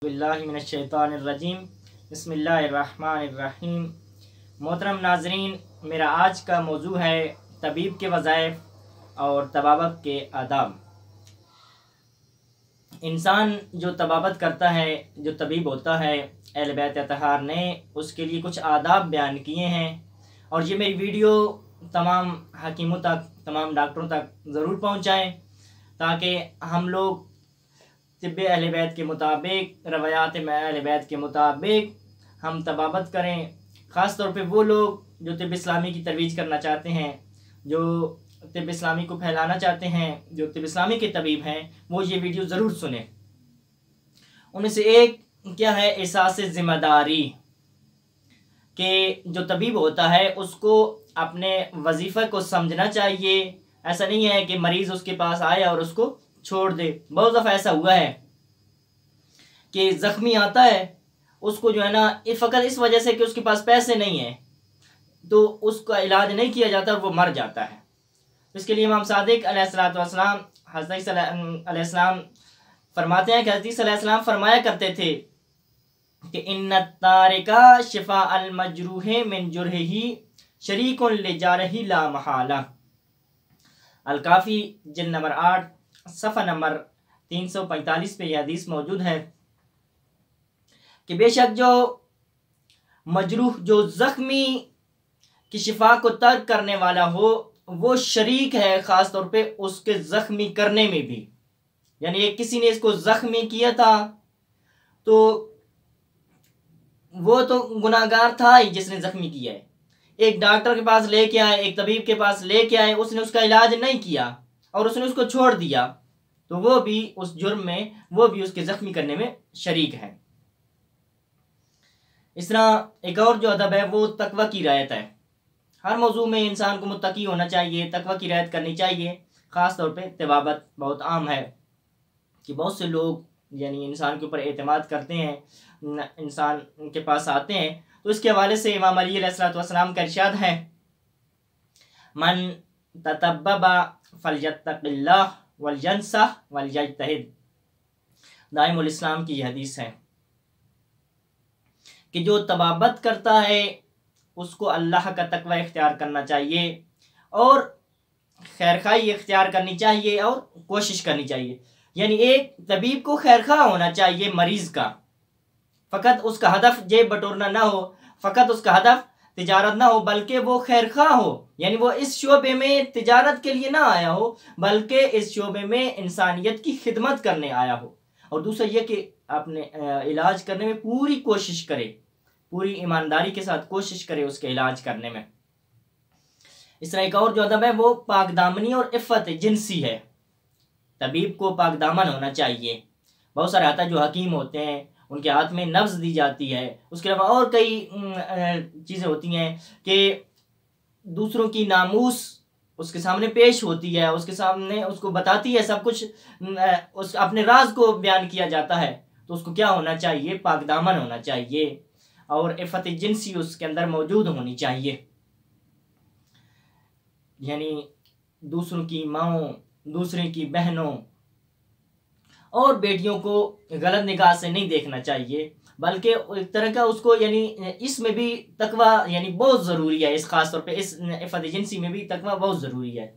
बिल्लाहि मिनश्शैतानिर्रजीम बिस्मिल्लाहिर्रहमानिर्रहीम। मोहतरम नाज़रीन, मेरा आज का मौजू है तबीब के वज़ाइफ और तबाबत के आदाब। इंसान जो तबाबत करता है, जो तबीब होता है, अहले बैत अतहार ने उसके लिए कुछ आदाब बयान किए हैं और ये मेरी वीडियो तमाम हकीमों तक, तमाम डॉक्टरों तक ज़रूर पहुँचाएँ ताकि हम लोग तिब्ब अहले बैत के मुताबिक, रवायात अहले बैत के मुताबिक हम तबाबत करें। ख़ास तौर पे वो लोग जो तिब्ब इस्लामी की तरवीज करना चाहते हैं, जो तिब्ब इस्लामी को फैलाना चाहते हैं, जो तिब्ब इस्लामी के तबीब हैं, वो ये वीडियो ज़रूर सुने। उनमें से एक क्या है, एहसास ज़िम्मेदारी कि जो तबीब होता है उसको अपने वजीफ़े को समझना चाहिए। ऐसा नहीं है कि मरीज़ उसके पास आए और उसको छोड़ दे। बहुत दफ़ा ऐसा हुआ है कि ज़ख्मी आता है, उसको जो है ना फ़कत इस वजह से कि उसके पास पैसे नहीं हैं तो उसका इलाज नहीं किया जाता और वो मर जाता है। इसके लिए इमाम सादिक अलैहिस्सलाम, हज़रत अलैहिस्सलाम फरमाते हैं कि हज़रत अलैहिस्सलाम फरमाया करते थे कि इन्ना तारिका शिफा अल मजरूहे मिन जुरही शरीकुन लिजारही ला महाला। अल काफ़ी जिल्द नंबर 8 सफ़ा नंबर 345 पे यह हदीस मौजूद है कि बेशक जो मजरूह, जो ज़ख्मी की शिफा को तर्क करने वाला हो, वो शरीक है ख़ास तौर पे उसके ज़ख्मी करने में भी। यानी एक किसी ने इसको ज़ख्मी किया था तो वो तो गुनाहगार था ही जिसने ज़ख्मी किया है। एक डॉक्टर के पास लेके आए, एक तबीब के पास लेके आए, उसने उसका इलाज नहीं किया और उसने उसको छोड़ दिया तो वो भी उस जुर्म में, वो भी उसके ज़ख्मी करने में शरीक है। इस तरह एक और जो अदब है वो तकवा की रियायत है। हर मौजू में इंसान को मुत्तकी होना चाहिए, तकवा की रियायत करनी चाहिए। ख़ास तौर पे तबाबत बहुत आम है कि बहुत से लोग यानी इंसान के ऊपर एतमाद करते हैं, इंसान के पास आते हैं। तो इसके हवाले से इमाम अली अलैहिस्सलाम का इरशाद है, मन ततब्बबा फलयत्तक़िल्लाह वलयंसह वलयज्तहिद। दाइमुल इस्लाम की यह हदीस है कि जो तबाबत करता है उसको अल्लाह का तकवा इख्तियार करना चाहिए और खैरखाई इख्तियार करनी चाहिए और कोशिश करनी चाहिए। यानी एक तबीब को खैरखा होना चाहिए मरीज़ का, फ़कत उसका हदफ जेब बटोरना ना हो, फ़कत उसका हदफ तिजारत ना हो, बल्कि वो खैरखा हो। यानी वो इस शोबे में तिजारत के लिए ना आया हो बल्कि इस शोबे में इंसानियत की खिदमत करने आया हो। और दूसरा ये कि अपने इलाज करने में पूरी कोशिश करे, पूरी ईमानदारी के साथ कोशिश करे उसके इलाज करने में। इस तरह एक और जो अदब है वो पाकदामनी और इफ़्फ़त जिनसी है। तबीब को पाकदामन होना चाहिए। बहुत सारे आता जो हकीम होते हैं उनके हाथ में नब्ज़ दी जाती है, उसके अलावा और कई चीज़ें होती हैं कि दूसरों की नामूस उसके सामने पेश होती है, उसके सामने उसको बताती है सब कुछ, उस अपने राज को बयान किया जाता है। तो उसको क्या होना चाहिए, पाकदामन होना चाहिए और इफ़्फ़त जिनसी उसके अंदर मौजूद होनी चाहिए। यानी दूसरों की माओं, दूसरे की बहनों और बेटियों को गलत निगाह से नहीं देखना चाहिए, बल्कि एक तरह का उसको यानी इसमें भी तकवा यानी बहुत ज़रूरी है। इस खास तौर पे इस इफ़्फ़त जिनसी में भी तकवा बहुत ज़रूरी है।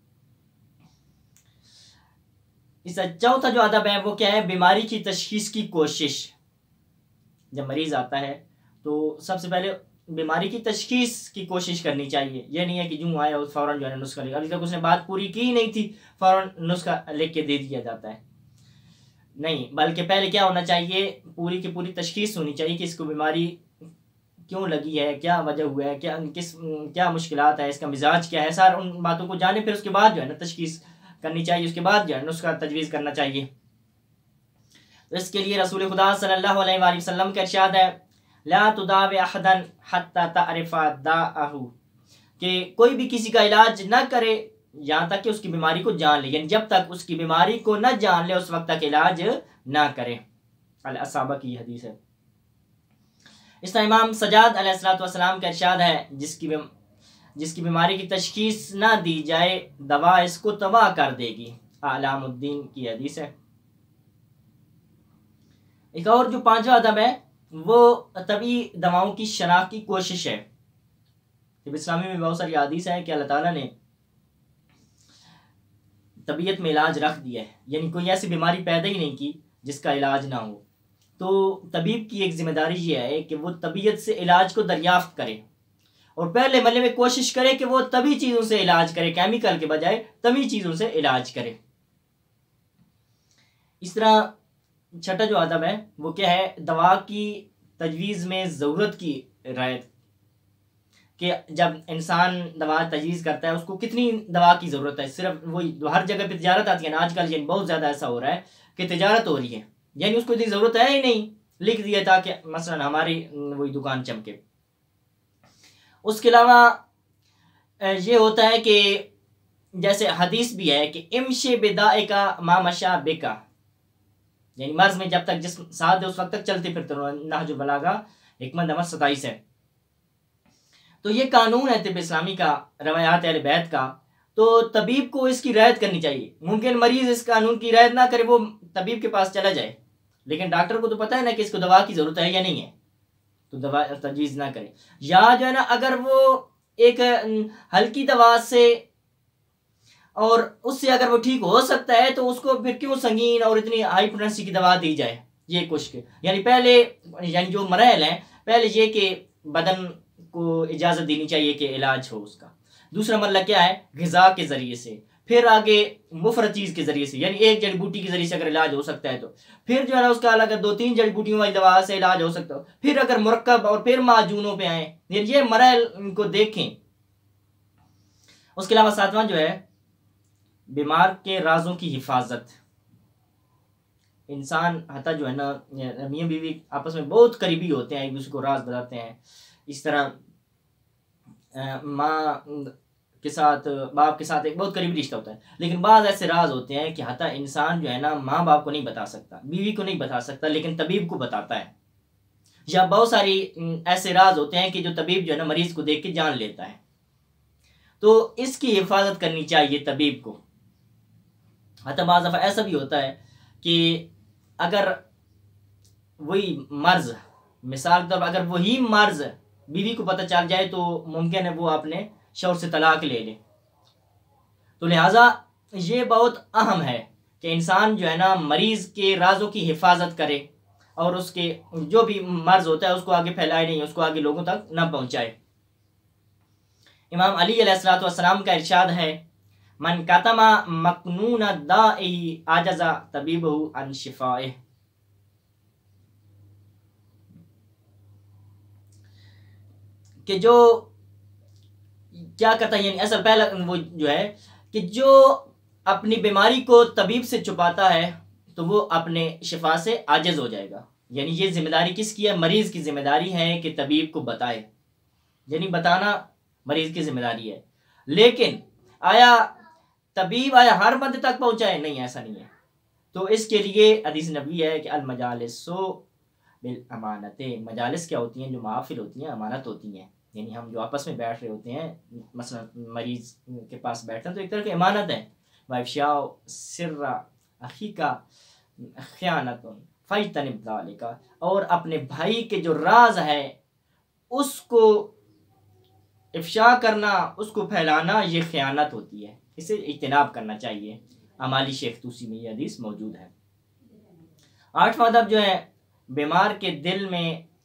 इसका चौथा जो अदब है वो क्या है, बीमारी की तशखीस की कोशिश। जब मरीज़ आता है तो सबसे पहले बीमारी की तशखीस की कोशिश करनी चाहिए। यह नहीं है कि यूँ आया फ़ौरन जो है नुस्खा लिखा, अभी तक उसने बात पूरी की नहीं थी फ़ौरन नुस्खा लिख के दे दिया जाता है, नहीं। बल्कि पहले क्या होना चाहिए, पूरी की पूरी तशखीस होनी चाहिए कि इसको बीमारी क्यों लगी है, क्या वजह हुआ है, क्या मुश्किलात है, इसका मिजाज क्या है, सार उन बातों को जाने फिर उसके बाद जो है ना तशखीस करनी चाहिए, उसके बाद जो है नुस्खा तजवीज़ करना चाहिए। तो इसके लिए रसूल खुदा सल्लल्लाहु अलैहि वसल्लम का इरशाद है, ला तुदावे अहदन हत्ता तारिफा दाअहू, कि कोई भी किसी का इलाज ना करे यहाँ तक कि उसकी बीमारी को जान ले। यानी जब तक उसकी बीमारी को न जान ले उस वक्त तक इलाज ना करे। अल असाबा की हदीस है। इस तरह इमाम सजाद अलैहिस्सलाम का इरशाद है, जिसकी बीमारी की तशखीस ना दी जाए दवा इसको तबाह कर देगी। अलामुद्दीन की हदीस है। ایک اور جو پانچواں ادب ہے وہ طبی دواؤں کی شناخت کی کوشش ہے۔ طب اسلامی میں بہت ساری حدیث ہیں کہ اللہ تعالیٰ نے طبیعت میں علاج رکھ دیا ہے، یعنی کوئی ایسی بیماری پیدا ہی نہیں کی جس کا علاج نہ ہو۔ تو طبیب کی ایک ذمہ داری یہ ہے کہ وہ طبیعت سے علاج کو دریافت کرے اور پہلے مرحلے میں کوشش کرے کہ وہ طبی چیزوں سے علاج کرے، کیمیکل کے بجائے طبی چیزوں سے علاج کرے۔ اس طرح چھٹا جو ادب ہے وہ کیا ہے، دوا کی تجویز میں ضرورت کی رعایت، کہ جب انسان دوا تجویز کرتا ہے اس کو کتنی دوا کی ضرورت ہے۔ صرف وہی ہر جگہ پہ تجارت آتی ہے نا آج کل، یعنی بہت زیادہ ایسا ہو رہا ہے کہ تجارت ہو رہی ہے، یعنی اس کو اتنی ضرورت ہے ہی نہیں، لکھ دیا تاکہ مثلا ہماری وہی دکان چمکے۔ اس کے علاوہ یہ ہوتا ہے کہ جیسے حدیث بھی ہے کہ امشی بدائکا ما مشا بکا، یعنی مرض میں جب تک جسم ساتھ ہے اس وقت تک چلتے پھرتے رہو۔ نہج البلاغہ حکمت نمبر 27 ہے۔ تو یہ قانون ہے طب اسلامی کا، روایات اہل بیت کا، تو طبیب کو اس کی رعایت کرنی چاہیے۔ ممکن مریض اس قانون کی رعایت نہ کرے، وہ طبیب کے پاس چلا جائے، لیکن ڈاکٹر کو تو پتہ ہے نا کہ اس کو دوا کی ضرورت ہے یا نہیں ہے، تو دوا تجویز نہ کرے۔ یا جو ہے نا اگر وہ ایک ہلکی دوا سے اور اس سے اگر وہ ٹھیک ہو سکتا ہے تو اس کو پھر کیوں سنگین اور اتنی ہائی پوٹینسی کی دوا دی جائے؟ یہ کچھ یعنی پہلے یعنی جو مراحل ہیں، پہلے یہ کہ بدن کو اجازت دینی چاہیے کہ علاج ہو اس کا۔ دوسرا مرحلہ کیا ہے، غذا کے ذریعے سے، پھر آگے مفرد چیز کے ذریعے سے، یعنی ایک جڑی بوٹی کے ذریعے سے اگر علاج ہو سکتا ہے تو پھر جو ہے نا اس کا الگ 2-3 جڑی بوٹیوں والی دوا سے علاج ہو سکتا ہے، پھر اگر مرکب اور پھر معجونوں پہ آئیں، یعنی یہ مراحل کو دیکھیں۔ اس کے علاوہ ساتواں جو ہے بیمار کے رازوں کی حفاظت۔ انسان حتی جو ہے نا میاں بیوی آپس میں بہت قریبی ہوتے ہیں، ایک دوسرے کو راز بتاتے ہیں، اس طرح ماں کے ساتھ باپ کے ساتھ ایک بہت قریبی رشتہ ہوتا ہے، لیکن بعض ایسے راز ہوتے ہیں کہ حتی انسان جو ہے نا ماں باپ کو نہیں بتا سکتا، بیوی کو نہیں بتا سکتا، لیکن طبیب کو بتاتا ہے۔ یا بہت ساری ایسے راز ہوتے ہیں کہ جو طبیب جو ہے نا مریض کو دیکھ کے جان لیتا ہے، تو اس کی حفاظت کرنی چاہیے طبیب کو۔ حتی بعض دفعہ ایسا بھی ہوتا ہے کہ اگر وہی مرض، مثال کے طور پر اگر وہی مرض بیوی کو پتہ چل جائے تو ممکن ہے وہ اپنے شوہر سے طلاق لے لے۔ تو لہٰذا یہ بہت اہم ہے کہ انسان جو ہے نا مریض کے رازوں کی حفاظت کرے اور اس کے جو بھی مرض ہوتا ہے اس کو آگے پھیلائے نہیں، اس کو آگے لوگوں تک نہ پہنچائے۔ امام علی علیہ السلام کا ارشاد ہے، من کتم مکنون الداء عجز طبیبہ عن شفائہ، کہ جو کیا کرتا ہے، یعنی اصل پہلا وہ جو ہے کہ جو اپنی بیماری کو طبیب سے چھپاتا ہے تو وہ اپنے شفا سے عاجز ہو جائے گا۔ یعنی یہ ذمہ داری کس کی ہے؟ مریض کی ذمہ داری ہے کہ طبیب کو بتائے، یعنی بتانا مریض کی ذمہ داری ہے۔ لیکن آیا طبیب ہر بندے تک پہنچائے؟ نہیں، ایسا نہیں ہے۔ تو اس کے لیے حدیث نبوی ہے کہ المجالس بالامانت، مجالس کیا ہوتی ہیں؟ جو محافل ہوتی ہیں، امانت ہوتی ہیں، یعنی ہم جو آپس میں بیٹھ رہے ہوتے ہیں، مثلا مریض کے پاس بیٹھتے ہیں تو ایک طرح کی امانت ہے۔ وافشاء سر اخیک خیانت فاجتنب ذلک، اور اپنے بھائی کے جو راز ہے اس کو افشا کرنا، اس کو پھیلانا، یہ خیانت ہوتی ہے، اسے اجتناب کرنا چاہیے۔ امالی شیخ توسی میں یہ حدیث موجود ہے۔ 8واں ادب جو ہے بیمار کے دل میں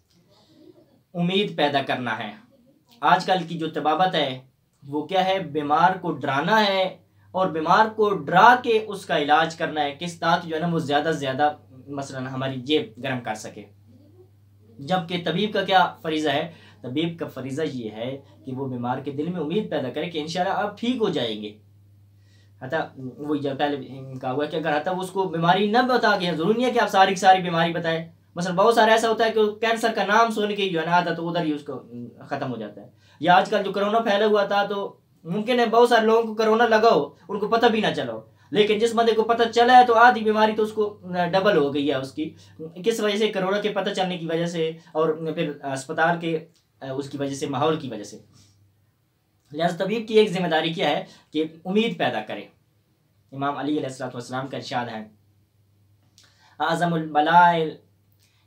امید پیدا کرنا ہے۔ آج کل کی جو طبابت ہے وہ کیا ہے؟ بیمار کو ڈرانا ہے اور بیمار کو ڈرا کے اس کا علاج کرنا ہے، کس تاکہ جو ہے نا وہ زیادہ سے زیادہ مثلا ہماری جیب گرم کر سکے۔ جبکہ طبیب کا کیا فریضہ ہے؟ طبیب کا فریضہ یہ ہے کہ وہ بیمار کے دل میں امید پیدا کرے کہ انشاءاللہ آپ ٹھیک ہو جائیں گے۔ حتی وہی جو پہلے کہا ہوا ہے کہ اگر حتی وہ اس کو بیماری نہ بتا کے، ضروری نہیں ہے کہ آپ ساری کی ساری بیماری بتائیں، مثلا بہت سارا ایسا ہوتا ہے کہ کینسر کا نام سن کے جو ہے نا آتا تو ادھر ہی اس کو ختم ہو جاتا ہے۔ یا آج کل جو کرونا پھیلا ہوا تھا تو ممکن ہے بہت سارے لوگوں کو کرونا لگا ہو، ان کو پتہ بھی نہ چلا ہو، لیکن جس بندے کو پتہ چلا ہے تو آدھی بیماری تو اس کو ڈبل ہو گئی ہے اس کی، کس وجہ سے؟ کرونا کے پتہ چلنے کی وجہ سے اور پھر اسپتال کے اس کی وجہ سے، ماحول کی وجہ سے۔ لہذا طبیب کی ایک ذمہ داری کیا ہے کہ امید پیدا کرے۔ امام علی علیہ السلام کا ارشاد ہے، اعظم البلاء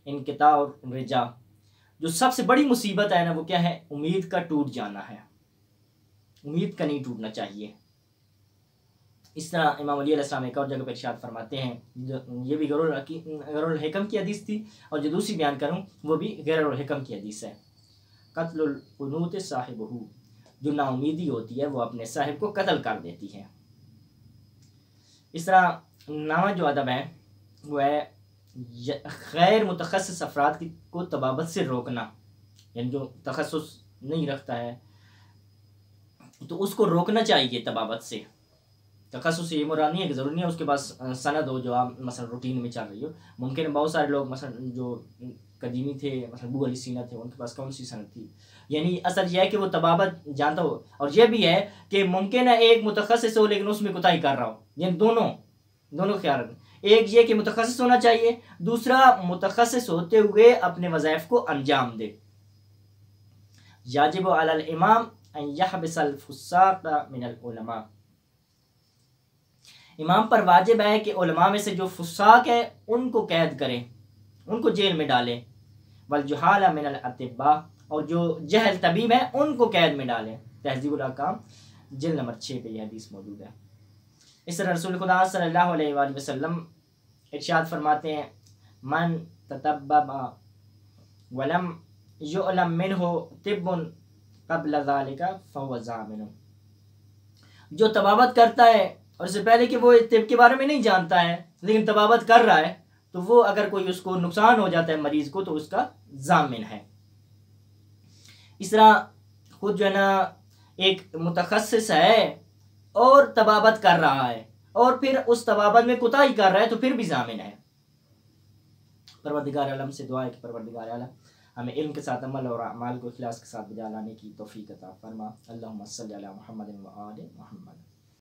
انقطاع اور رجا، جو سب سے بڑی مصیبت ہے نا وہ کیا ہے؟ امید کا ٹوٹ جانا ہے، امید کا نہیں ٹوٹنا چاہیے۔ اس طرح امام علی علیہ السلام ایک اور جگہ پر ارشاد فرماتے ہیں، یہ بھی غیر الحکم کی حدیث تھی، اور جو دوسری بیان کروں وہ بھی غیر الحکم کی حدیث ہے، قتل القنوت صاحبہ، جو نا امیدی ہوتی ہے وہ اپنے صاحب کو قتل کر دیتی ہے۔ اس طرح نواں جو ادب ہے وہ ہے غیر متخصص افراد کو طبابت سے روکنا، یعنی جو تخصص نہیں رکھتا ہے تو اس کو روکنا چاہیے طبابت سے۔ تخصص یہ مراد نہیں ہے کہ ضروری نہیں ہے اس کے پاس سند ہو جو آپ مثلا روٹین میں چل رہی ہو، ممکن ہے بہت سارے لوگ مثلا جو قدیمی تھے، مثلا ابو علی سینا تھے، ان کے پاس کون سی سند تھی، یعنی اصل یہ ہے کہ وہ طبابت جانتا ہو، اور یہ بھی ہے کہ ممکن ہے ایک متخصص ہو لیکن اس میں کوتاہی کر رہا ہو، یعنی دونوں خیال رکھیں، ایک یہ کہ متخصص ہونا چاہیے، دوسرا متخصص ہوتے ہوئے اپنے وظائف کو انجام دے۔ یاجب علی الامام ان یحبس الفساق من العلماء، امام پر واجب ہے کہ علماء میں سے جو فساق ہے ان کو قید کرے، ان کو جیل میں ڈالے، والجہال من الاطباء، اور جو جہل طبیب ہیں ان کو قید میں ڈالے۔ تہذیب الاحکام جلد نمبر 6 پہ یہ حدیث موجود ہے۔ اس طرح رسول خدا صلی اللہ علیہ وآلہ وسلم ارشاد فرماتے ہیں، من تطبب ولم یعلم منہ طب قبل ذالک فهو ضامن، جو طبابت کرتا ہے اور اس سے پہلے کہ وہ طب کے بارے میں نہیں جانتا ہے لیکن طبابت کر رہا ہے، تو وہ اگر کوئی اس کو نقصان ہو جاتا ہے مریض کو تو اس کا ضامن ہے۔ اس طرح خود جو ہے نا ایک متخصص ہے اور طبابت کر رہا ہے اور پھر اس طبابت میں کوتاہی کر رہا ہے تو پھر بھی ضامن ہے۔ پروردگار عالم سے دعا ہے کہ پروردگار عالم ہمیں علم کے ساتھ عمل اور اعمال کو اخلاص کے ساتھ بجا لانے کی توفیق عطا فرما۔ اللہم صلی علی محمد و آل محمد۔